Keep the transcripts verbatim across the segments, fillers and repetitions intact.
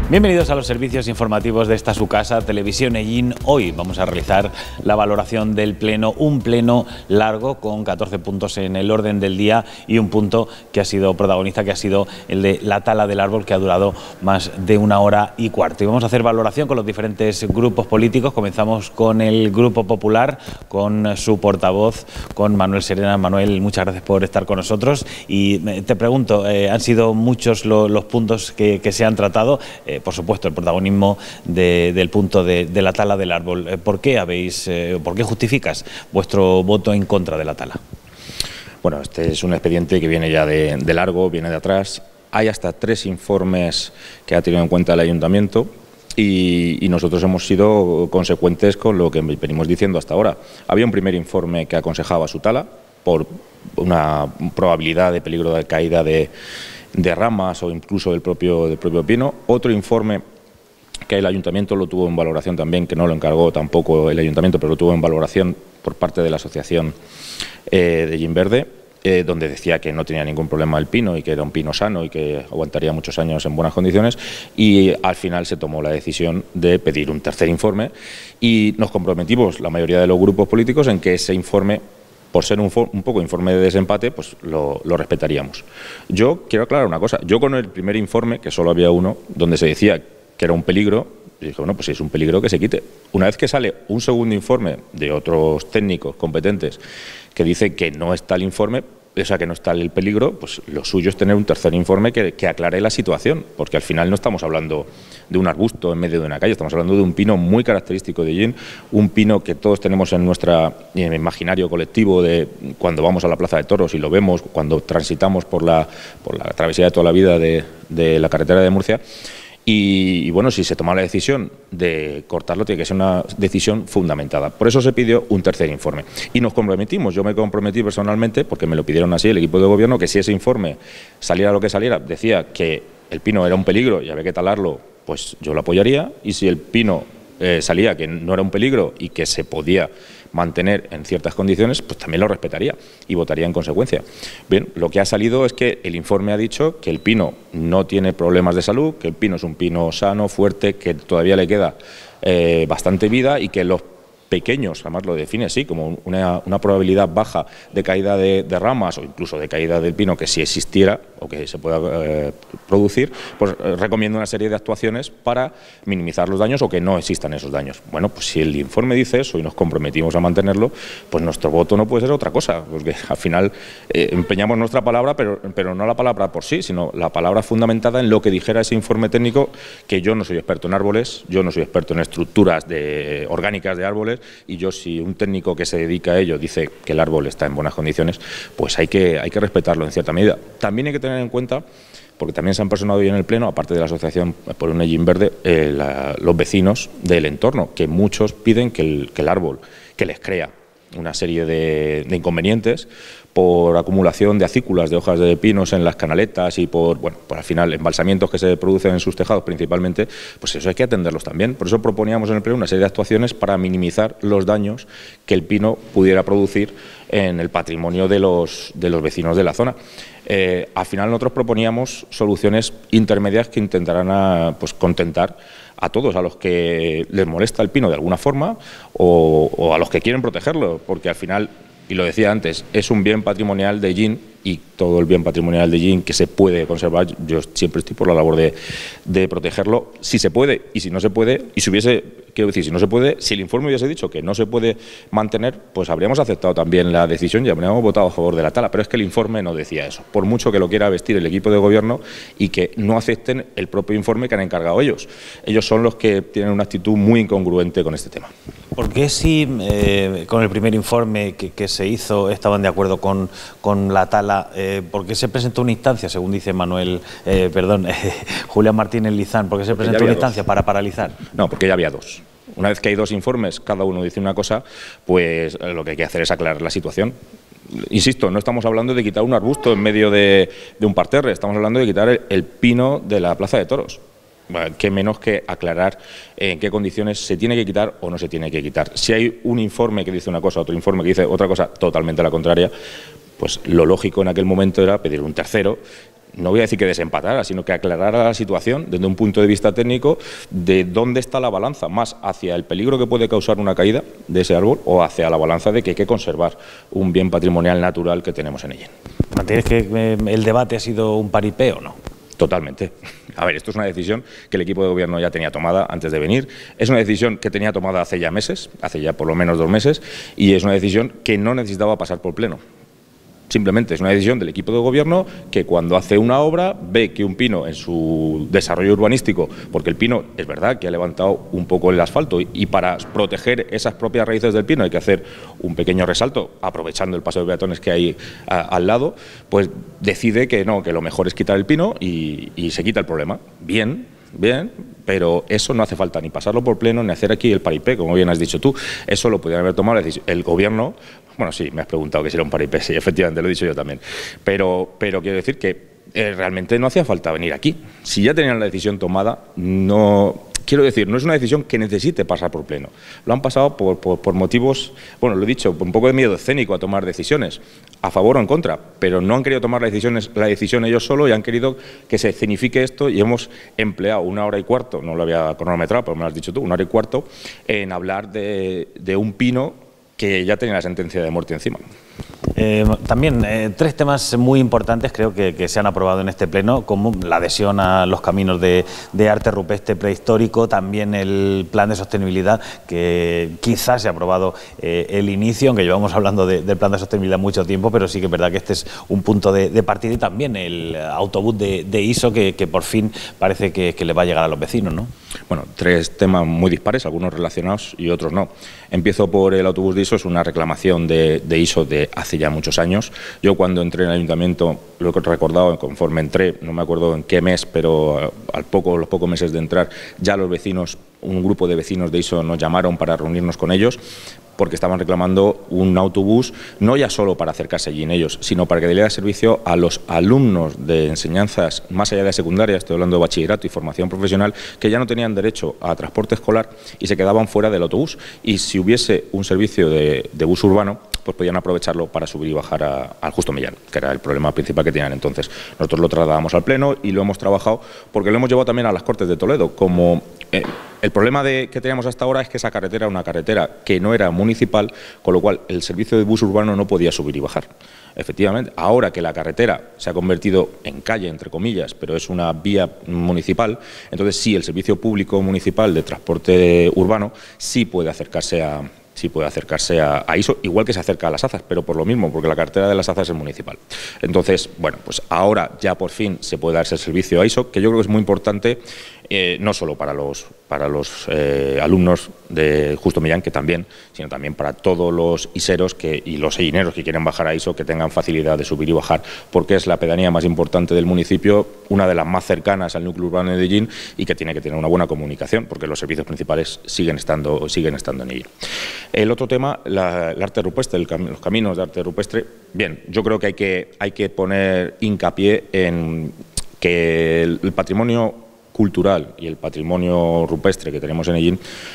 Bienvenidos a los servicios informativos de esta su casa, Televisión Ellín. Hoy vamos a realizar la valoración del pleno, un pleno largo con catorce puntos en el orden del día y un punto que ha sido protagonista, que ha sido el de la tala del árbol, que ha durado más de una hora y cuarto. Y vamos a hacer valoración con los diferentes grupos políticos. Comenzamos con el Grupo Popular, con su portavoz, con Manuel Serena. Manuel, muchas gracias por estar con nosotros. Y te pregunto, eh, han sido muchos lo, los puntos que, que se han tratado. Eh, por supuesto, el protagonismo de, del punto de, de la tala del árbol. Eh, ¿Por qué habéis, eh, por qué justificas vuestro voto en contra de la tala? Bueno, este es un expediente que viene ya de, de largo, viene de atrás. Hay hasta tres informes que ha tenido en cuenta el Ayuntamiento y, y nosotros hemos sido consecuentes con lo que venimos diciendo hasta ahora. Había un primer informe que aconsejaba su tala por una probabilidad de peligro de caída de de ramas o incluso del propio, del propio pino. Otro informe que el Ayuntamiento lo tuvo en valoración también, que no lo encargó tampoco el Ayuntamiento, pero lo tuvo en valoración por parte de la Asociación eh, de Ellín Verde, eh, donde decía que no tenía ningún problema el pino y que era un pino sano y que aguantaría muchos años en buenas condiciones, y al final se tomó la decisión de pedir un tercer informe y nos comprometimos, la mayoría de los grupos políticos, en que ese informe, por ser un, un poco informe de desempate, pues lo, lo respetaríamos. Yo quiero aclarar una cosa. Yo con el primer informe, que solo había uno, donde se decía que era un peligro, dije, bueno, pues si es un peligro que se quite. Una vez que sale un segundo informe de otros técnicos competentes que dice que no está el informe, o sea, que no está el peligro, pues lo suyo es tener un tercer informe que, que aclare la situación, porque al final no estamos hablando de un arbusto en medio de una calle, estamos hablando de un pino muy característico de Ellín, un pino que todos tenemos en nuestro imaginario colectivo de cuando vamos a la Plaza de Toros y lo vemos, cuando transitamos por la, por la travesía de toda la vida de, de la carretera de Murcia. Y, y bueno, si se toma la decisión de cortarlo, tiene que ser una decisión fundamentada. Por eso se pidió un tercer informe. Y nos comprometimos, yo me comprometí personalmente, porque me lo pidieron así el equipo de gobierno, que si ese informe, saliera lo que saliera, decía que el pino era un peligro y había que talarlo, pues yo lo apoyaría. Y si el pino eh, salía que no era un peligro y que se podía mantener en ciertas condiciones, pues también lo respetaría y votaría en consecuencia. Bien, lo que ha salido es que el informe ha dicho que el pino no tiene problemas de salud, que el pino es un pino sano, fuerte, que todavía le queda eh, bastante vida y que los pequeños, además lo define así, como una, una probabilidad baja de caída de, de ramas o incluso de caída del pino, que si existiera o que se pueda eh, producir, pues eh, recomiendo una serie de actuaciones para minimizar los daños o que no existan esos daños. Bueno, pues si el informe dice eso y nos comprometimos a mantenerlo, pues nuestro voto no puede ser otra cosa, porque al final eh, empeñamos nuestra palabra, pero, pero no la palabra por sí, sino la palabra fundamentada en lo que dijera ese informe técnico, que yo no soy experto en árboles, yo no soy experto en estructuras de, orgánicas de árboles, y yo, si un técnico que se dedica a ello dice que el árbol está en buenas condiciones, pues hay que, hay que respetarlo en cierta medida. También hay que tener en cuenta, porque también se han personado hoy en el Pleno, aparte de la Asociación por un Ellín Verde, eh, la, los vecinos del entorno, que muchos piden que el, que el árbol, que les crea una serie de, de inconvenientes por acumulación de acículas de hojas de pinos en las canaletas y por, bueno, por al final embalsamientos que se producen en sus tejados principalmente, pues eso hay que atenderlos también. Por eso proponíamos en el Pleno una serie de actuaciones para minimizar los daños que el pino pudiera producir en el patrimonio de los, de los vecinos de la zona. Eh, al final nosotros proponíamos soluciones intermedias que intentaran a, pues, contentar a todos, a los que les molesta el pino de alguna forma o, o a los que quieren protegerlo, porque al final, y lo decía antes, es un bien patrimonial de Ellín y todo el bien patrimonial de Ellín que se puede conservar, yo siempre estoy por la labor de, de protegerlo, si se puede y si no se puede, y si hubiese, quiero decir, si no se puede, si el informe hubiese dicho que no se puede mantener, pues habríamos aceptado también la decisión y habríamos votado a favor de la tala, pero es que el informe no decía eso, por mucho que lo quiera vestir el equipo de gobierno y que no acepten el propio informe que han encargado ellos. Ellos son los que tienen una actitud muy incongruente con este tema. ¿Por qué si eh, con el primer informe que, que se hizo estaban de acuerdo con, con la tala? Eh, ¿Por qué se presentó una instancia, según dice Manuel, eh, perdón, eh, Julián Martínez Lizán, ¿por qué se presentó una instancia dos. para paralizar? No, porque ya había dos. Una vez que hay dos informes, cada uno dice una cosa, pues eh, lo que hay que hacer es aclarar la situación. Insisto, no estamos hablando de quitar un arbusto en medio de, de un parterre, estamos hablando de quitar el, el pino de la Plaza de Toros. Qué menos que aclarar en qué condiciones se tiene que quitar o no se tiene que quitar. Si hay un informe que dice una cosa, otro informe que dice otra cosa totalmente la contraria, pues lo lógico en aquel momento era pedir un tercero no voy a decir que desempatara, sino que aclarara la situación desde un punto de vista técnico de dónde está la balanza, más hacia el peligro que puede causar una caída de ese árbol o hacia la balanza de que hay que conservar un bien patrimonial natural que tenemos en Ellín. ¿Mantienes que eh, el debate ha sido un paripé o no? Totalmente. A ver, esto es una decisión que el equipo de gobierno ya tenía tomada antes de venir, es una decisión que tenía tomada hace ya meses, hace ya por lo menos dos meses, y es una decisión que no necesitaba pasar por pleno. Simplemente es una decisión del equipo de gobierno que cuando hace una obra ve que un pino en su desarrollo urbanístico, porque el pino es verdad que ha levantado un poco el asfalto y para proteger esas propias raíces del pino hay que hacer un pequeño resalto, aprovechando el paso de peatones que hay a, al lado, pues decide que no, que lo mejor es quitar el pino y, y se quita el problema. Bien. Bien, pero eso no hace falta ni pasarlo por pleno ni hacer aquí el paripé, como bien has dicho tú. Eso lo podrían haber tomado el gobierno. Bueno, sí, me has preguntado que si era un paripé, sí, efectivamente, lo he dicho yo también. Pero, pero quiero decir que eh, realmente no hacía falta venir aquí. Si ya tenían la decisión tomada, no... Quiero decir, no es una decisión que necesite pasar por pleno. Lo han pasado por, por, por motivos, bueno, lo he dicho, por un poco de miedo escénico a tomar decisiones, a favor o en contra, pero no han querido tomar la decisión, la decisión ellos solo y han querido que se escenifique esto y hemos empleado una hora y cuarto, no lo había cronometrado, pero me lo has dicho tú, una hora y cuarto, en hablar de, de un pino que ya tenía la sentencia de muerte encima. Eh, también eh, tres temas muy importantes creo que, que se han aprobado en este pleno, como la adhesión a los caminos de, de arte rupestre prehistórico, también el plan de sostenibilidad, que quizás se ha aprobado eh, el inicio, aunque llevamos hablando de, del plan de sostenibilidad mucho tiempo, pero sí que es verdad que este es un punto de, de partida, y también el autobús de, de I S O que, que por fin parece que, que le va a llegar a los vecinos, ¿no? Bueno, tres temas muy dispares, algunos relacionados y otros no. Empiezo por el autobús de I S O, es una reclamación de, de I S O de hace ya muchos años. Yo cuando entré en el ayuntamiento, lo he recordado, conforme entré, no me acuerdo en qué mes, pero al poco, los pocos meses de entrar, ya los vecinos, un grupo de vecinos de I S O nos llamaron para reunirnos con ellos, porque estaban reclamando un autobús, no ya solo para acercarse allí en ellos, sino para que le diera servicio a los alumnos de enseñanzas más allá de secundaria, estoy hablando de bachillerato y formación profesional, que ya no tenían derecho a transporte escolar y se quedaban fuera del autobús. Y si hubiese un servicio de, de bus urbano, pues podían aprovecharlo para subir y bajar a, al Justo Millán, que era el problema principal que tenían entonces. Nosotros lo trasladábamos al Pleno y lo hemos trabajado porque lo hemos llevado también a las Cortes de Toledo. Como eh, el problema de, que teníamos hasta ahora es que esa carretera era una carretera que no era municipal, con lo cual el servicio de bus urbano no podía subir y bajar. Efectivamente, ahora que la carretera se ha convertido en calle, entre comillas, pero es una vía municipal, entonces sí, el servicio público municipal de transporte urbano sí puede acercarse a... sí puede acercarse a, a I S O, igual que se acerca a las Azas, pero por lo mismo, porque la carretera de las Azas es municipal. Entonces, bueno, pues ahora ya por fin se puede dar ese servicio a I S O, que yo creo que es muy importante, eh, no solo para los, para los eh, alumnos de Justo Millán, que también, sino también para todos los iseros que, y los ellineros que quieren bajar a I S O, que tengan facilidad de subir y bajar, porque es la pedanía más importante del municipio, una de las más cercanas al núcleo urbano de Ellín y que tiene que tener una buena comunicación, porque los servicios principales siguen estando, siguen estando en Ellín. El otro tema, la, el arte rupestre, el cam, los caminos de arte rupestre. Bien, yo creo que hay que, hay que poner hincapié en que el, el patrimonio cultural y el patrimonio rupestre que tenemos en Ellín,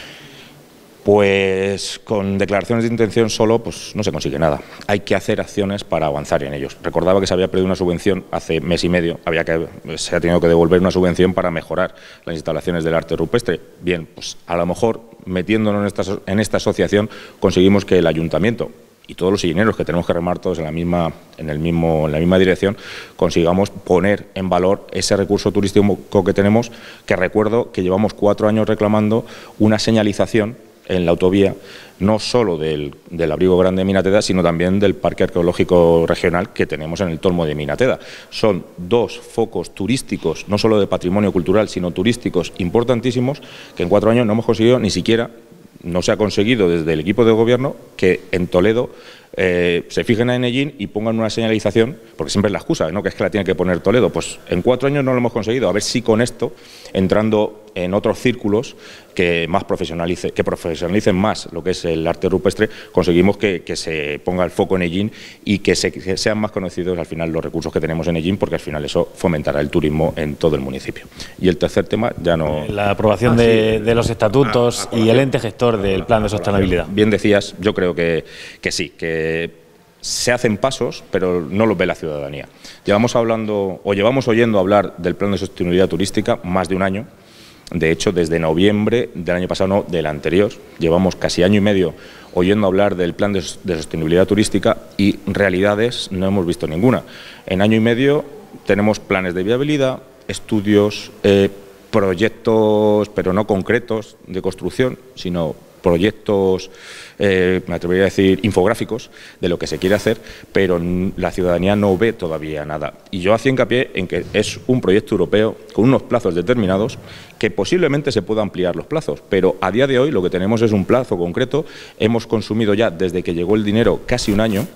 pues con declaraciones de intención solo pues no se consigue nada. Hay que hacer acciones para avanzar en ellos. Recordaba que se había perdido una subvención hace mes y medio, había que, se ha tenido que devolver una subvención para mejorar las instalaciones del arte rupestre. Bien, pues a lo mejor metiéndonos en esta, en esta asociación conseguimos que el ayuntamiento y todos los ingenieros que tenemos que remar todos en la misma en el mismo en la misma dirección consigamos poner en valor ese recurso turístico que tenemos, que recuerdo que llevamos cuatro años reclamando una señalización en la autovía, no solo del, del Abrigo Grande de Minateda, sino también del Parque Arqueológico Regional que tenemos en el Tormo de Minateda. Son dos focos turísticos, no solo de patrimonio cultural, sino turísticos importantísimos, que en cuatro años no hemos conseguido ni siquiera, no se ha conseguido desde el equipo de gobierno que en Toledo eh, se fijen en Ellín y pongan una señalización, porque siempre es la excusa, ¿no?, que es que la tiene que poner Toledo. Pues en cuatro años no lo hemos conseguido, a ver si con esto, entrando en otros círculos que más profesionalice, que profesionalicen más lo que es el arte rupestre, conseguimos que, que se ponga el foco en Ellín y que, se, que sean más conocidos al final los recursos que tenemos en Ellín, porque al final eso fomentará el turismo en todo el municipio. Y el tercer tema ya no... La aprobación ah, de, sí. de los estatutos ah, y el ente gestor del plan de sostenibilidad. Bien decías, yo creo que, que sí, que se hacen pasos, pero no los ve la ciudadanía. Llevamos hablando, o llevamos oyendo hablar del Plan de Sostenibilidad Turística más de un año. De hecho, desde noviembre del año pasado, no, del anterior, llevamos casi año y medio oyendo hablar del Plan de, de Sostenibilidad Turística y realidades no hemos visto ninguna. En año y medio tenemos planes de viabilidad, estudios, eh, proyectos, pero no concretos de construcción, sino proyectos, eh, me atrevería a decir, infográficos de lo que se quiere hacer, pero la ciudadanía no ve todavía nada. Y yo hacía hincapié en que es un proyecto europeo con unos plazos determinados que posiblemente se pueda ampliar los plazos, pero a día de hoy lo que tenemos es un plazo concreto. Hemos consumido ya, desde que llegó el dinero, casi un año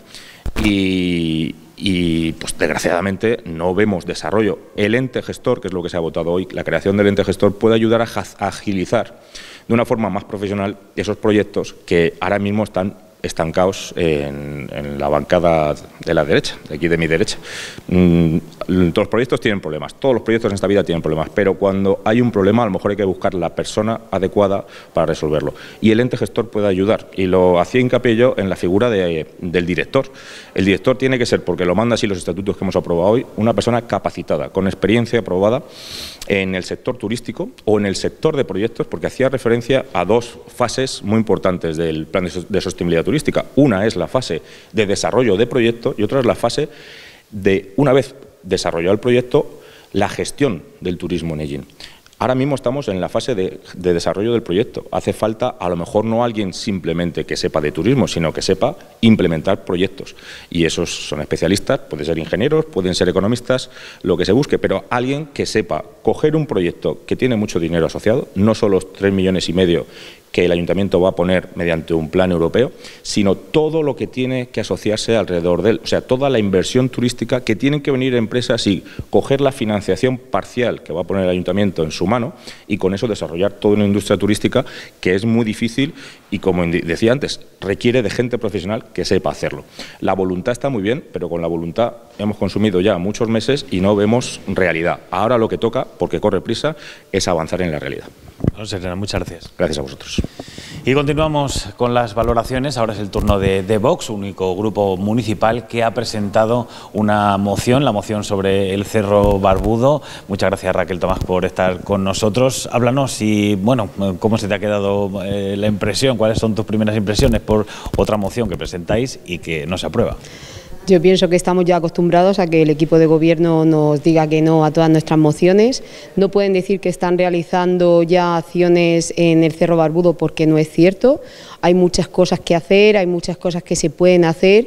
y... y pues desgraciadamente no vemos desarrollo. El ente gestor, que es lo que se ha votado hoy, la creación del ente gestor puede ayudar a agilizar de una forma más profesional esos proyectos que ahora mismo están estancados en, en la bancada de la derecha, de aquí de mi derecha. Mm, todos los proyectos tienen problemas, todos los proyectos en esta vida tienen problemas, pero cuando hay un problema a lo mejor hay que buscar la persona adecuada para resolverlo. Y el ente gestor puede ayudar, y lo hacía hincapié yo en la figura de, del director. El director tiene que ser, porque lo manda así los estatutos que hemos aprobado hoy, una persona capacitada, con experiencia aprobada en el sector turístico o en el sector de proyectos, porque hacía referencia a dos fases muy importantes del Plan de Sostenibilidad Turística. Una es la fase de desarrollo de proyecto y otra es la fase de, una vez desarrollado el proyecto, la gestión del turismo en Ellín. Ahora mismo estamos en la fase de, de desarrollo del proyecto. Hace falta, a lo mejor, no alguien simplemente que sepa de turismo, sino que sepa implementar proyectos. Y esos son especialistas, pueden ser ingenieros, pueden ser economistas, lo que se busque, pero alguien que sepa coger un proyecto que tiene mucho dinero asociado, no solo los tres millones y medio que el Ayuntamiento va a poner mediante un plan europeo, sino todo lo que tiene que asociarse alrededor de él. O sea, toda la inversión turística que tienen que venir empresas y coger la financiación parcial que va a poner el Ayuntamiento en su mano y con eso desarrollar toda una industria turística que es muy difícil y, como decía antes, requiere de gente profesional que sepa hacerlo. La voluntad está muy bien, pero con la voluntad hemos consumido ya muchos meses y no vemos realidad. Ahora lo que toca, porque corre prisa, es avanzar en la realidad. Bueno, Serena, muchas gracias. Gracias a vosotros. Y continuamos con las valoraciones. Ahora es el turno de, de Vox, único grupo municipal que ha presentado una moción, la moción sobre el Cerro Barbudo. Muchas gracias, Raquel Tomás, por estar con nosotros. Háblanos y, bueno, cómo se te ha quedado eh, la impresión, cuáles son tus primeras impresiones por otra moción que presentáis y que no se aprueba. Yo pienso que estamos ya acostumbrados a que el equipo de gobierno nos diga que no a todas nuestras mociones. No pueden decir que están realizando ya acciones en el Cerro Barbudo porque no es cierto. Hay muchas cosas que hacer, hay muchas cosas que se pueden hacer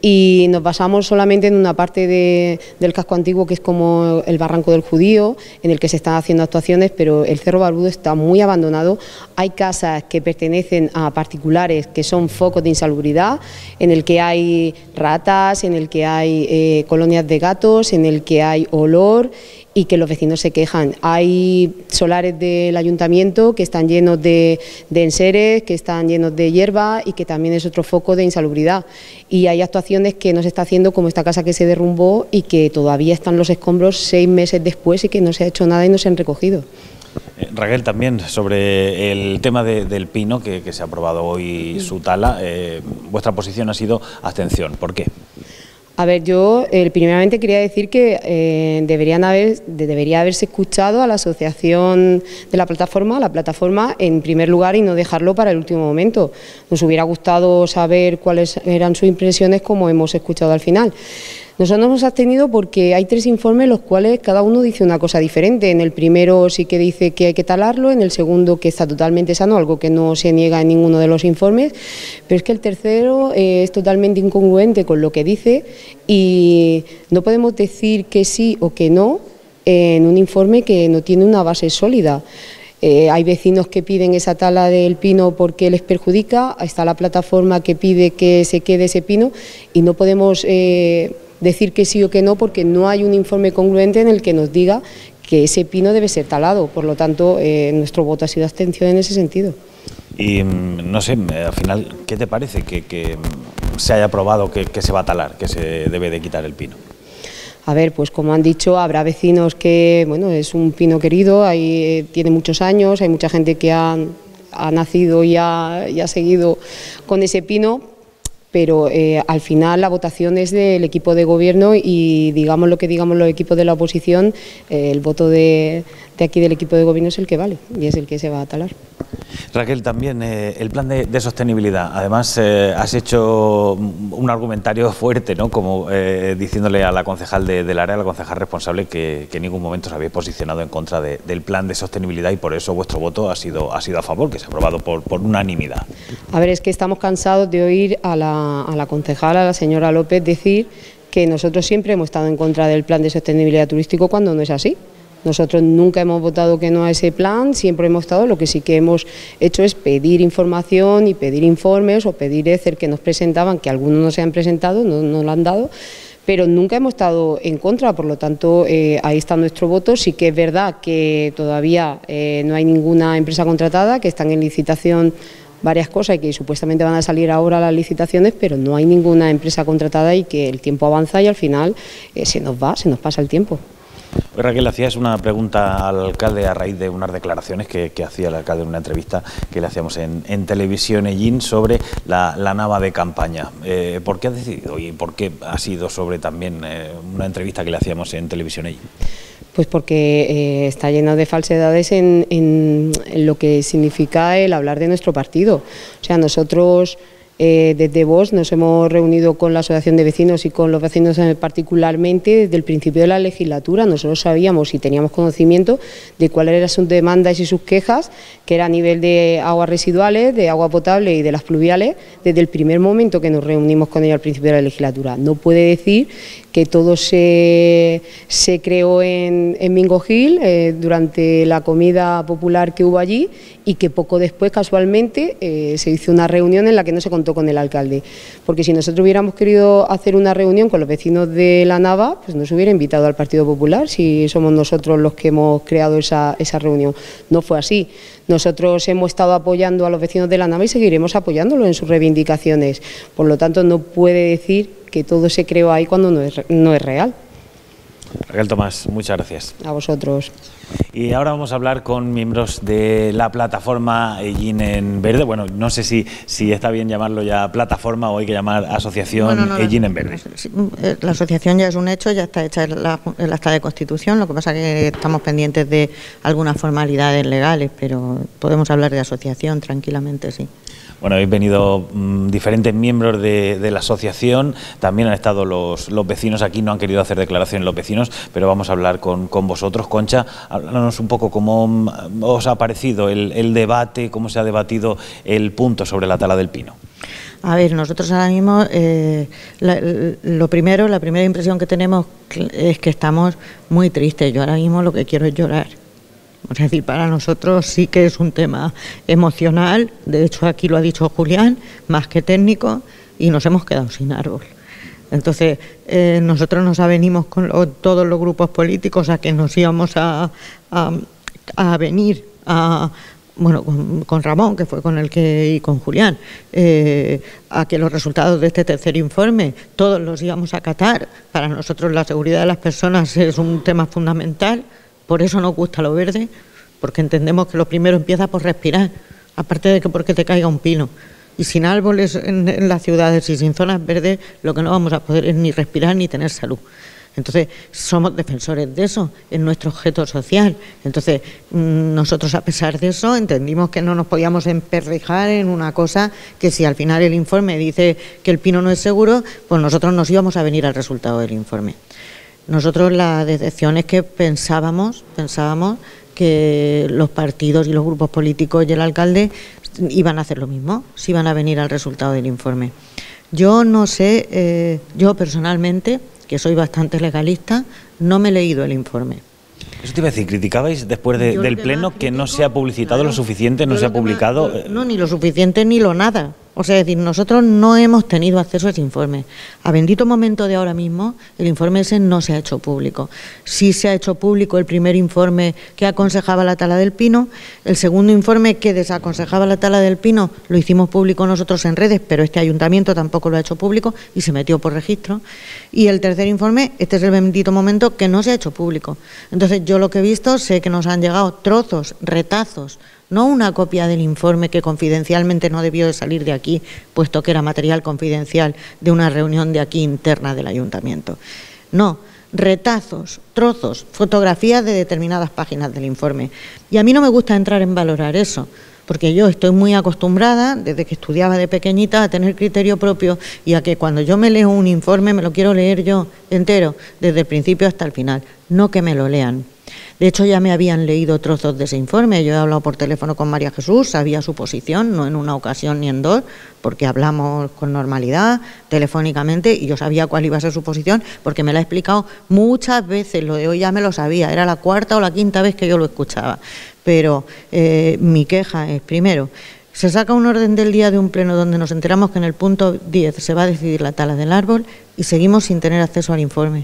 y nos basamos solamente en una parte de, del casco antiguo que es como el Barranco del Judío, en el que se están haciendo actuaciones, pero el Cerro Barbudo está muy abandonado. Hay casas que pertenecen a particulares que son focos de insalubridad, en el que hay ratas, en el que hay eh, colonias de gatos, en el que hay olor y que los vecinos se quejan. Hay solares del ayuntamiento que están llenos de, de enseres, que están llenos de hierba y que también es otro foco de insalubridad. Y hay actuaciones que no se está haciendo, como esta casa que se derrumbó y que todavía están los escombros seis meses después y que no se ha hecho nada y no se han recogido. Eh, Raquel, también sobre el tema de, del pino, que, que se ha aprobado hoy su tala, eh, vuestra posición ha sido abstención. ¿Por qué? A ver, yo eh, primeramente quería decir que eh, deberían haber, de, debería haberse escuchado a la asociación de la plataforma, la plataforma en primer lugar y no dejarlo para el último momento. Nos hubiera gustado saber cuáles eran sus impresiones como hemos escuchado al final. Nosotros nos hemos abstenido porque hay tres informes los cuales cada uno dice una cosa diferente. En el primero sí que dice que hay que talarlo, en el segundo que está totalmente sano, algo que no se niega en ninguno de los informes, pero es que el tercero eh, es totalmente incongruente con lo que dice y no podemos decir que sí o que no en un informe que no tiene una base sólida. Eh, hay vecinos que piden esa tala del pino porque les perjudica, está la plataforma que pide que se quede ese pino y no podemos eh, decir que sí o que no porque no hay un informe congruente en el que nos diga que ese pino debe ser talado. Por lo tanto, eh, nuestro voto ha sido abstención en ese sentido. Y no sé, al final, ¿qué te parece que, que se haya aprobado que, que se va a talar, que se debe de quitar el pino? A ver, pues como han dicho, habrá vecinos que, bueno, es un pino querido, hay, tiene muchos años, hay mucha gente que ha, ha nacido y ha, y ha seguido con ese pino. pero eh, al final la votación es del equipo de gobierno y digamos lo que digamos los equipos de la oposición, eh, el voto de, de aquí del equipo de gobierno es el que vale y es el que se va a talar. Raquel, también eh, el plan de, de sostenibilidad. Además, eh, has hecho un argumentario fuerte, ¿no? Como eh, diciéndole a la concejal de, del área, a la concejal responsable, que, que en ningún momento os habéis posicionado en contra de, del plan de sostenibilidad y por eso vuestro voto ha sido, ha sido a favor, que se ha aprobado por, por unanimidad. A ver, es que estamos cansados de oír a la, a la concejal, a la señora López, decir que nosotros siempre hemos estado en contra del plan de sostenibilidad turístico cuando no es así. Nosotros nunca hemos votado que no a ese plan, siempre hemos estado, lo que sí que hemos hecho es pedir información y pedir informes o pedir ECER que nos presentaban, que algunos no se han presentado, no nos lo han dado, pero nunca hemos estado en contra, por lo tanto eh, ahí está nuestro voto. Sí que es verdad que todavía eh, no hay ninguna empresa contratada, que están en licitación varias cosas y que supuestamente van a salir ahora las licitaciones, pero no hay ninguna empresa contratada y que el tiempo avanza y al final eh, se nos va, se nos pasa el tiempo. Pues Raquel, hacías una pregunta al alcalde a raíz de unas declaraciones que, que hacía el alcalde en una entrevista que le hacíamos en, en Televisión Ellín sobre la, la nava de campaña. Eh, ¿Por qué has decidido y por qué ha sido sobre también eh, una entrevista que le hacíamos en Televisión Ellín? Pues porque eh, está llena de falsedades en, en, en lo que significa el hablar de nuestro partido. O sea, nosotros eh, desde Vox nos hemos reunido con la Asociación de Vecinos y con los vecinos particularmente desde el principio de la legislatura. Nosotros sabíamos y teníamos conocimiento de cuáles eran sus demandas y sus quejas, que era a nivel de aguas residuales, de agua potable y de las pluviales, desde el primer momento que nos reunimos con ellos al principio de la legislatura. No puede decir que todo se, se creó en, en Mingo Gil eh, durante la comida popular que hubo allí y que poco después, casualmente, eh, se hizo una reunión en la que no se contó con el alcalde. Porque si nosotros hubiéramos querido hacer una reunión con los vecinos de la Nava, pues nos hubiera invitado al Partido Popular, si somos nosotros los que hemos creado esa, esa reunión. No fue así. Nosotros hemos estado apoyando a los vecinos de la Nava y seguiremos apoyándolos en sus reivindicaciones. Por lo tanto, no puede decir que todo se creó ahí cuando no es, no es real. Raquel Tomás, muchas gracias. A vosotros. Y ahora vamos a hablar con miembros de la plataforma Ellín en Verde. Bueno, no sé si, si está bien llamarlo ya plataforma o hay que llamar asociación bueno, no, Ellín en Verde. La asociación ya es un hecho, ya está hecha el acta de constitución, lo que pasa es que estamos pendientes de algunas formalidades legales, pero podemos hablar de asociación tranquilamente, sí. Bueno, habéis venido mmm, diferentes miembros de, de la asociación, también han estado los, los vecinos aquí, no han querido hacer declaración los vecinos, pero vamos a hablar con, con vosotros. Concha, háblanos un poco cómo os ha parecido el, el debate, cómo se ha debatido el punto sobre la tala del pino. A ver, nosotros ahora mismo, eh, la, lo primero, la primera impresión que tenemos es que estamos muy tristes. Yo ahora mismo lo que quiero es llorar. Es decir, para nosotros sí que es un tema emocional, de hecho aquí lo ha dicho Julián, más que técnico, y nos hemos quedado sin árbol. Entonces, eh, nosotros nos avenimos con lo, todos los grupos políticos a que nos íbamos a, a, a venir a... bueno, con, con Ramón, que fue con el que, y con Julián, eh, a que los resultados de este tercer informe todos los íbamos a acatar. Para nosotros la seguridad de las personas es un tema fundamental. Por eso nos gusta lo verde, porque entendemos que lo primero empieza por respirar, aparte de que porque te caiga un pino. Y sin árboles en, en las ciudades y sin zonas verdes, lo que no vamos a poder es ni respirar ni tener salud. Entonces, somos defensores de eso, es nuestro objeto social. Entonces, nosotros a pesar de eso entendimos que no nos podíamos emperrijar en una cosa que si al final el informe dice que el pino no es seguro, pues nosotros nos íbamos a venir al resultado del informe. Nosotros la decepción es que pensábamos, pensábamos que los partidos y los grupos políticos y el alcalde iban a hacer lo mismo, si iban a venir al resultado del informe. Yo no sé, eh, yo personalmente, que soy bastante legalista, no me he leído el informe. Eso te iba a decir, criticabais después de, del pleno que no se ha publicitado lo suficiente, no se ha publicado... No, ni lo suficiente ni lo nada. O sea, es decir, nosotros no hemos tenido acceso a ese informe. A bendito momento de ahora mismo, el informe ese no se ha hecho público. Sí se ha hecho público el primer informe que aconsejaba la tala del pino, el segundo informe que desaconsejaba la tala del pino lo hicimos público nosotros en redes, pero este ayuntamiento tampoco lo ha hecho público y se metió por registro. Y el tercer informe, este es el bendito momento que no se ha hecho público. Entonces, yo lo que he visto, sé que nos han llegado trozos, retazos no una copia del informe que confidencialmente no debió de salir de aquí, puesto que era material confidencial de una reunión de aquí interna del ayuntamiento. No, retazos, trozos, fotografías de determinadas páginas del informe. Y a mí no me gusta entrar en valorar eso, porque yo estoy muy acostumbrada, desde que estudiaba de pequeñita, a tener criterio propio y a que cuando yo me leo un informe me lo quiero leer yo entero, desde el principio hasta el final, no que me lo lean. De hecho, ya me habían leído trozos de ese informe. Yo he hablado por teléfono con María Jesús, sabía su posición, no en una ocasión ni en dos, porque hablamos con normalidad, telefónicamente, y yo sabía cuál iba a ser su posición, porque me la ha explicado muchas veces. Lo de hoy ya me lo sabía, era la cuarta o la quinta vez que yo lo escuchaba. Pero eh, mi queja es, primero, se saca un orden del día de un pleno donde nos enteramos que en el punto diez se va a decidir la tala del árbol y seguimos sin tener acceso al informe.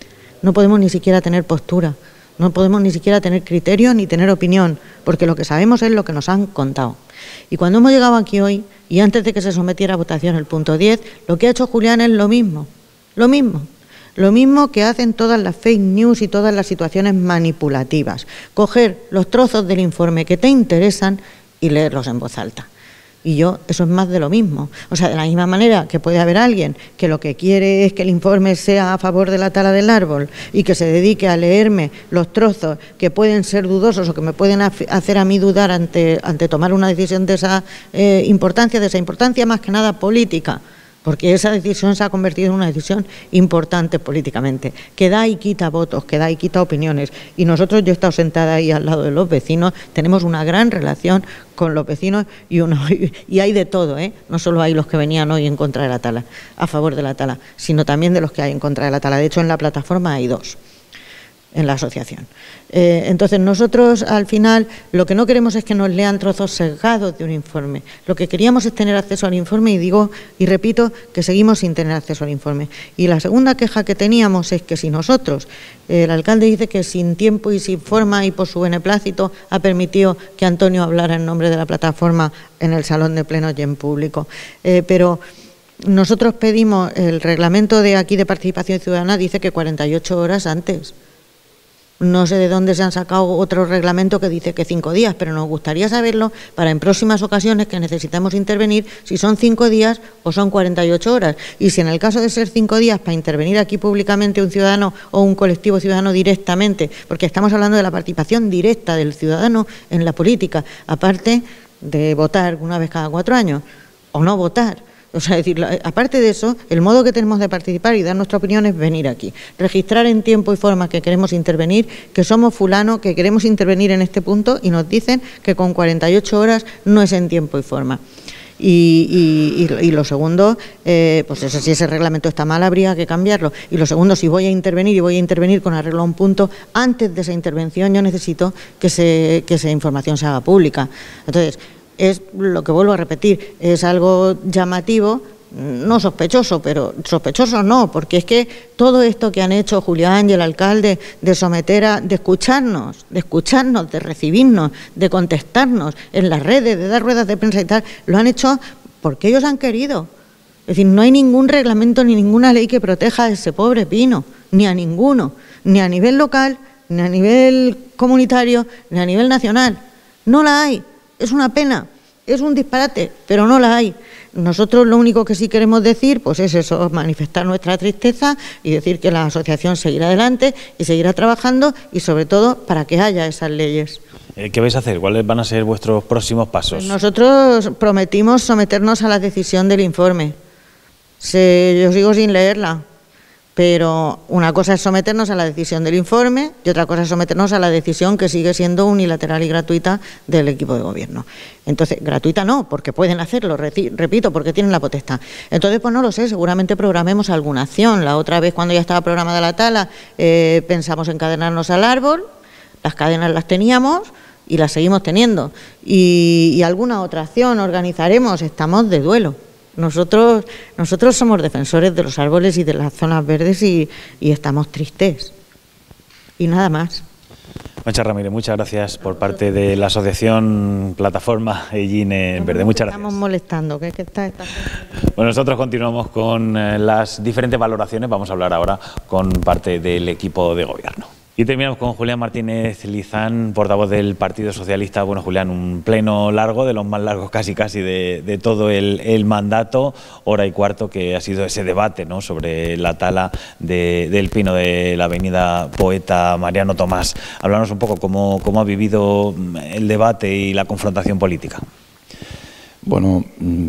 No podemos ni siquiera tener postura. No podemos ni siquiera tener criterio ni tener opinión, porque lo que sabemos es lo que nos han contado. Y cuando hemos llegado aquí hoy, y antes de que se sometiera a votación el punto diez, lo que ha hecho Julián es lo mismo, lo mismo. Lo mismo que hacen todas las fake news y todas las situaciones manipulativas. Coger los trozos del informe que te interesan y leerlos en voz alta. Y yo, eso es más de lo mismo. O sea, de la misma manera que puede haber alguien que lo que quiere es que el informe sea a favor de la tala del árbol y que se dedique a leerme los trozos que pueden ser dudosos o que me pueden hacer a mí dudar ante, ante tomar una decisión de esa eh, importancia, de esa importancia más que nada política. Porque esa decisión se ha convertido en una decisión importante políticamente, que da y quita votos, que da y quita opiniones. Y nosotros, yo he estado sentada ahí al lado de los vecinos, tenemos una gran relación con los vecinos y, uno, y hay de todo, ¿eh? No solo hay los que venían hoy en contra de la tala, a favor de la tala, sino también de los que hay en contra de la tala. De hecho, en la plataforma hay dos, en la asociación. Eh, entonces, nosotros al final lo que no queremos es que nos lean trozos sesgados de un informe. Lo que queríamos es tener acceso al informe y digo y repito que seguimos sin tener acceso al informe. Y la segunda queja que teníamos es que si nosotros, eh, el alcalde dice que sin tiempo y sin forma y por su beneplácito ha permitido que Antonio hablara en nombre de la plataforma en el salón de plenos y en público. Eh, pero nosotros pedimos, el reglamento de aquí de participación ciudadana dice que cuarenta y ocho horas antes. No sé de dónde se han sacado otro reglamento que dice que cinco días, pero nos gustaría saberlo para en próximas ocasiones que necesitamos intervenir, si son cinco días o son cuarenta y ocho horas. Y si en el caso de ser cinco días para intervenir aquí públicamente un ciudadano o un colectivo ciudadano directamente, porque estamos hablando de la participación directa del ciudadano en la política, aparte de votar una vez cada cuatro años o no votar. O sea, es decir, aparte de eso, el modo que tenemos de participar y dar nuestra opinión es venir aquí, registrar en tiempo y forma que queremos intervenir, que somos fulano, que queremos intervenir en este punto y nos dicen que con cuarenta y ocho horas no es en tiempo y forma. Y, y, y lo segundo, eh, pues eso, si ese reglamento está mal habría que cambiarlo. Y lo segundo, si voy a intervenir y voy a intervenir con arreglo a un punto, antes de esa intervención yo necesito que, se, que esa información se haga pública. Entonces, es lo que vuelvo a repetir, es algo llamativo, no sospechoso, pero sospechoso no, porque es que todo esto que han hecho Julián y el alcalde de someter a, de escucharnos, de escucharnos, de recibirnos, de contestarnos en las redes, de dar ruedas de prensa y tal, lo han hecho porque ellos han querido. Es decir, no hay ningún reglamento ni ninguna ley que proteja a ese pobre pino, ni a ninguno, ni a nivel local, ni a nivel comunitario, ni a nivel nacional. No la hay. Es una pena, es un disparate, pero no la hay. Nosotros lo único que sí queremos decir, pues es eso, manifestar nuestra tristeza y decir que la asociación seguirá adelante y seguirá trabajando y sobre todo para que haya esas leyes. ¿Qué vais a hacer? ¿Cuáles van a ser vuestros próximos pasos? Pues nosotros prometimos someternos a la decisión del informe. Se, yo sigo sin leerla. Pero una cosa es someternos a la decisión del informe y otra cosa es someternos a la decisión que sigue siendo unilateral y gratuita del equipo de gobierno. Entonces, gratuita no, porque pueden hacerlo, repito, porque tienen la potestad. Entonces, pues no lo sé, seguramente programemos alguna acción. La otra vez, cuando ya estaba programada la tala, eh, pensamos encadenarnos al árbol, las cadenas las teníamos y las seguimos teniendo. Y, y alguna otra acción organizaremos, estamos de duelo. Nosotros, nosotros somos defensores de los árboles y de las zonas verdes y, y estamos tristes. Y nada más. Concha Ramírez, muchas gracias por parte de la asociación Plataforma Ellín en Verde. Muchas gracias. Estamos molestando. ¿Qué, qué está, está... Bueno, nosotros continuamos con las diferentes valoraciones. Vamos a hablar ahora con parte del equipo de gobierno. Y terminamos con Julián Martínez Lizán, portavoz del Partido Socialista. Bueno, Julián, un pleno largo, de los más largos casi casi de, de todo el, el mandato, hora y cuarto, que ha sido ese debate, ¿no?, sobre la tala de, del pino de la avenida Poeta Mariano Tomás. Háblanos un poco cómo, cómo ha vivido el debate y la confrontación política. Bueno,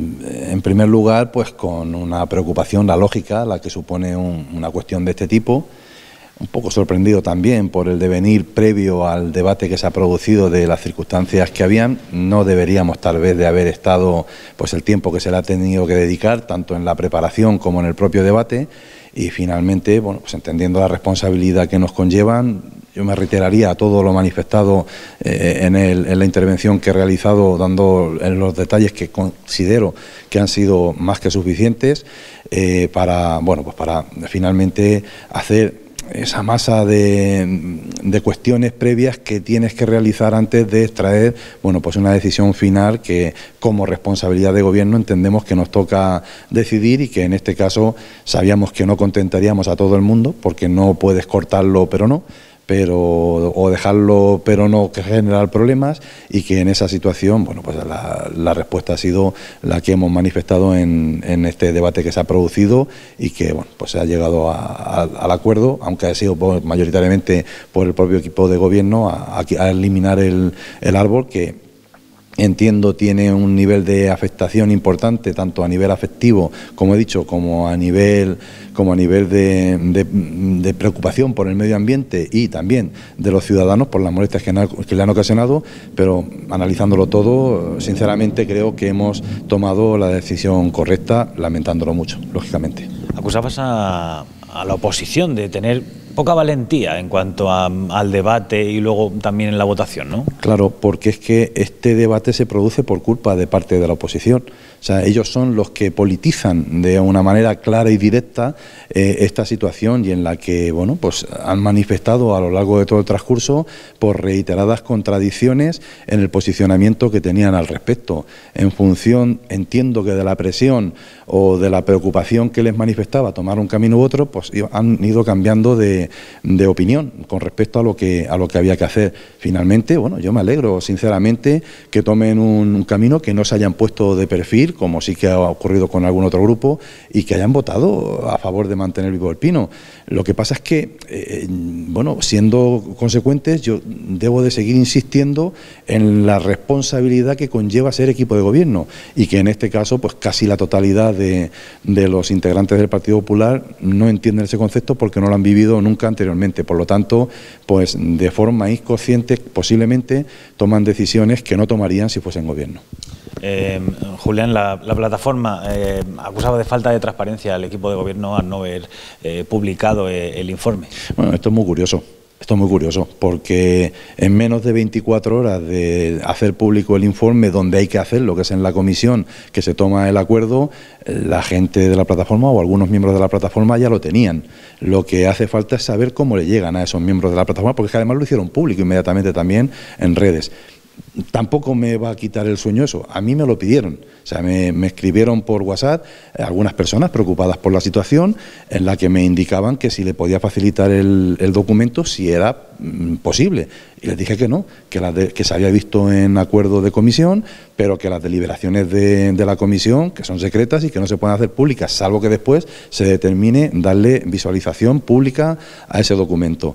en primer lugar, pues con una preocupación, la lógica, la que supone un, una cuestión de este tipo. Un poco sorprendido también por el devenir previo al debate que se ha producido de las circunstancias que habían. No deberíamos tal vez de haber estado pues el tiempo que se le ha tenido que dedicar, tanto en la preparación como en el propio debate. Y finalmente, bueno, pues entendiendo la responsabilidad que nos conllevan, yo me reiteraría a todo lo manifestado eh, en, el, en la intervención que he realizado, dando en los detalles que considero que han sido más que suficientes eh, para, bueno, pues para finalmente hacer esa masa de, de cuestiones previas que tienes que realizar antes de extraer, bueno, pues una decisión final que como responsabilidad de gobierno entendemos que nos toca decidir, y que en este caso sabíamos que no contentaríamos a todo el mundo, porque no puedes cortarlo pero no, pero o dejarlo pero no generar problemas, y que en esa situación, bueno, pues la, la respuesta ha sido la que hemos manifestado en, en este debate que se ha producido, y que, bueno, pues se ha llegado a, a, al acuerdo, aunque ha sido por, mayoritariamente por el propio equipo de gobierno, a, a eliminar el, el árbol, que entiendo tiene un nivel de afectación importante, tanto a nivel afectivo, como he dicho, como a nivel como a nivel de, de, de preocupación por el medio ambiente y también de los ciudadanos por las molestias que, que le han ocasionado. Pero analizándolo todo, sinceramente creo que hemos tomado la decisión correcta, lamentándolo mucho, lógicamente. Acusabas a, a la oposición de tener poca valentía en cuanto a, al debate y luego también en la votación, ¿no? Claro, porque es que este debate se produce por culpa de parte de la oposición. O sea, ellos son los que politizan de una manera clara y directa eh, esta situación, y en la que, bueno, pues han manifestado a lo largo de todo el transcurso por reiteradas contradicciones en el posicionamiento que tenían al respecto. En función, entiendo que de la presión o de la preocupación que les manifestaba tomar un camino u otro, pues han ido cambiando de, de opinión con respecto a lo que a lo que había que hacer. Finalmente, bueno, yo me alegro sinceramente que tomen un, un camino, que no se hayan puesto de perfil, como sí que ha ocurrido con algún otro grupo, y que hayan votado a favor de mantener vivo el pino. Lo que pasa es que, eh, bueno, siendo consecuentes, yo debo de seguir insistiendo en la responsabilidad que conlleva ser equipo de gobierno, y que en este caso, pues casi la totalidad de, de los integrantes del Partido Popular no entienden ese concepto porque no lo han vivido nunca anteriormente. Por lo tanto, pues de forma inconsciente, posiblemente toman decisiones que no tomarían si fuesen gobierno. Eh, Julián, la, la plataforma eh, acusaba de falta de transparencia al equipo de gobierno al no haber eh, publicado eh, el informe. Bueno, esto es muy curioso. Esto es muy curioso, porque en menos de veinticuatro horas de hacer público el informe, donde hay que hacerlo, que es en la comisión que se toma el acuerdo, la gente de la plataforma o algunos miembros de la plataforma ya lo tenían. Lo que hace falta es saber cómo le llegan a esos miembros de la plataforma, porque además lo hicieron público inmediatamente también en redes. Tampoco me va a quitar el sueño eso, a mí me lo pidieron, o sea, me, me escribieron por WhatsApp eh, algunas personas preocupadas por la situación, en la que me indicaban que si le podía facilitar el, el documento, si era mm, posible, y les dije que no, que, la de, que se había visto en acuerdo de comisión, pero que las deliberaciones de, de la comisión, que son secretas y que no se pueden hacer públicas, salvo que después se determine darle visualización pública a ese documento.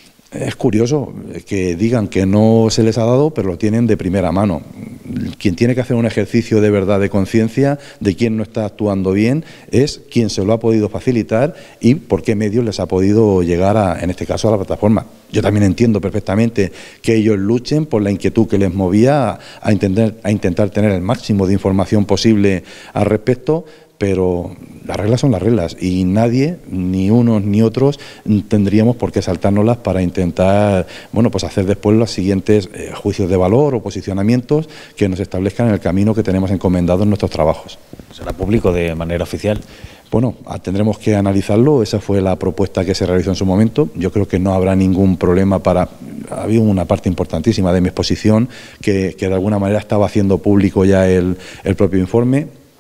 Es curioso que digan que no se les ha dado, pero lo tienen de primera mano. Quien tiene que hacer un ejercicio de verdad de conciencia de quién no está actuando bien es quien se lo ha podido facilitar y por qué medios les ha podido llegar, a, en este caso, a la plataforma. Yo también entiendo perfectamente que ellos luchen por la inquietud que les movía a, a, intentar, a intentar tener el máximo de información posible al respecto, pero las reglas son las reglas y nadie, ni unos ni otros, tendríamos por qué saltárnoslas para intentar, bueno, pues hacer después los siguientes eh, juicios de valor o posicionamientos que nos establezcan en el camino que tenemos encomendado en nuestros trabajos. ¿Será público de manera oficial? Bueno, tendremos que analizarlo. Esa fue la propuesta que se realizó en su momento. Yo creo que no habrá ningún problema para... Había una parte importantísima de mi exposición que, que de alguna manera estaba haciendo público ya el, el propio informe.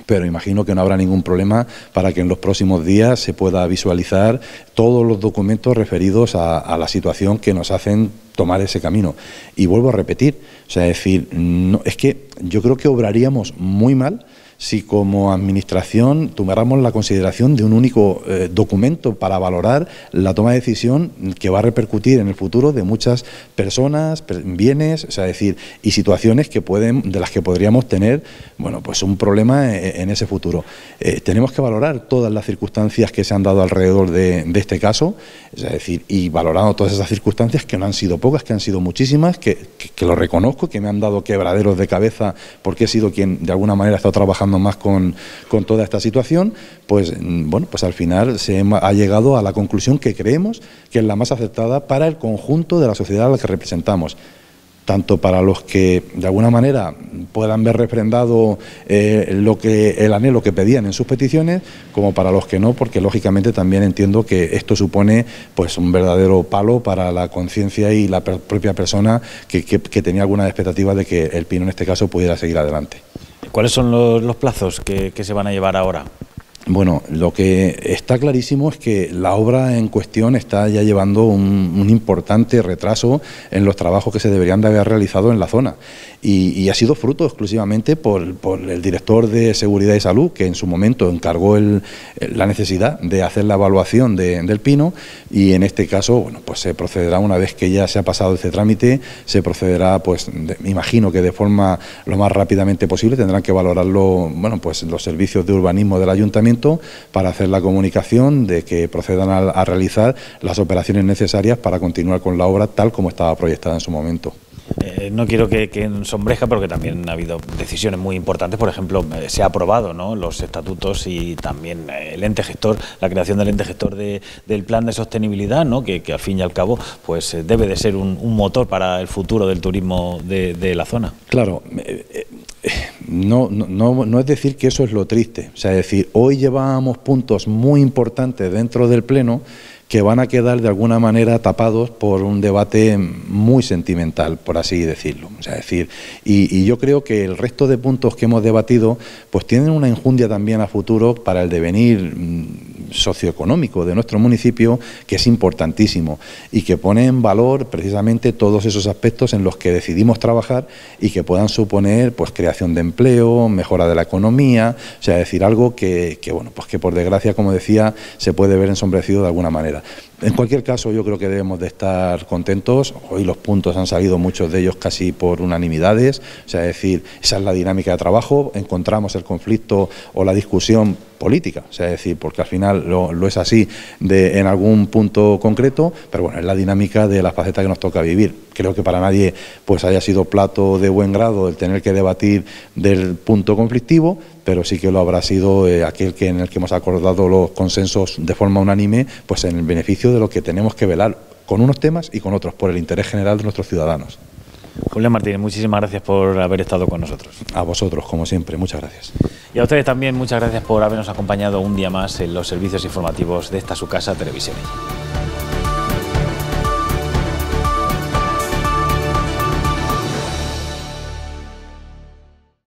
pero imagino que no habrá ningún problema para que en los próximos días se pueda visualizar todos los documentos referidos a, a la situación que nos hacen tomar ese camino. Y vuelvo a repetir, o sea, es decir, no, es que yo creo que obraríamos muy mal si como administración tomáramos la consideración de un único eh, documento para valorar la toma de decisión que va a repercutir en el futuro de muchas personas, bienes, o sea, decir, y situaciones que pueden, de las que podríamos tener, bueno, pues un problema en, en ese futuro. Eh, tenemos que valorar todas las circunstancias que se han dado alrededor de, de este caso, es decir, y valorando todas esas circunstancias que no han sido pocas, que han sido muchísimas, que, que, que lo reconozco, que me han dado quebraderos de cabeza porque he sido quien de alguna manera ha estado trabajando más con, con toda esta situación, pues bueno, pues al final se ha llegado a la conclusión que creemos que es la más aceptada para el conjunto de la sociedad a la que representamos, tanto para los que de alguna manera puedan ver refrendado eh, lo que el anhelo que pedían en sus peticiones, como para los que no, porque lógicamente también entiendo que esto supone pues un verdadero palo para la conciencia y la per propia persona que, que, que tenía alguna expectativa de que el Pino en este caso pudiera seguir adelante. ¿Cuáles son los, los plazos que, que se van a llevar ahora? Bueno, lo que está clarísimo es que la obra en cuestión está ya llevando un, un importante retraso en los trabajos que se deberían de haber realizado en la zona. Y, y ha sido fruto exclusivamente por, por el director de Seguridad y Salud, que en su momento encargó el, la necesidad de hacer la evaluación de, del Pino, y en este caso, bueno, pues se procederá, una vez que ya se ha pasado ese trámite, se procederá, pues de, me imagino que de forma lo más rápidamente posible, tendrán que valorarlo, bueno, pues los servicios de urbanismo del ayuntamiento para hacer la comunicación de que procedan a, a realizar las operaciones necesarias para continuar con la obra tal como estaba proyectada en su momento. Eh, no quiero que, que ensombrezca, porque también ha habido decisiones muy importantes. Por ejemplo, eh, se ha aprobado, ¿no?, los estatutos y también eh, el ente gestor, la creación del ente gestor de, del plan de sostenibilidad, ¿no?, que, que al fin y al cabo pues eh, debe de ser un, un motor para el futuro del turismo de, de la zona. Claro, eh, eh, no, no, no es decir que eso es lo triste. O sea, es decir, hoy llevábamos puntos muy importantes dentro del Pleno que van a quedar de alguna manera tapados por un debate muy sentimental, por así decirlo. O sea, es decir, y, y yo creo que el resto de puntos que hemos debatido pues tienen una enjundia también a futuro para el devenir socioeconómico de nuestro municipio, que es importantísimo y que pone en valor precisamente todos esos aspectos en los que decidimos trabajar y que puedan suponer pues creación de empleo, mejora de la economía, o sea, decir, algo que, que bueno, pues que por desgracia, como decía, se puede ver ensombrecido de alguna manera. En cualquier caso, yo creo que debemos de estar contentos. Hoy los puntos han salido, muchos de ellos casi por unanimidades, o sea, es decir, esa es la dinámica de trabajo. Encontramos el conflicto o la discusión política, o sea, es decir, porque al final lo, lo es así de, en algún punto concreto, pero bueno, es la dinámica de la faceta que nos toca vivir. Creo que para nadie pues haya sido plato de buen grado el tener que debatir del punto conflictivo, pero sí que lo habrá sido eh, aquel que en el que hemos acordado los consensos de forma unánime, pues en el beneficio de lo que tenemos que velar con unos temas y con otros, por el interés general de nuestros ciudadanos. Julián Martínez, muchísimas gracias por haber estado con nosotros. A vosotros, como siempre, muchas gracias. Y a ustedes también, muchas gracias por habernos acompañado un día más en los servicios informativos de esta su casa, Televisión.